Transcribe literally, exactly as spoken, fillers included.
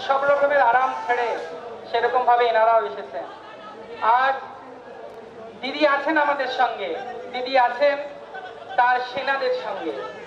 সব রকমের আরাম ছেড়ে সেরকম ভাবে এনারাও এসেছেন। আজ দিদি আছেন আমাদের সঙ্গে, দিদি আছেন তার সেনাদের সঙ্গে।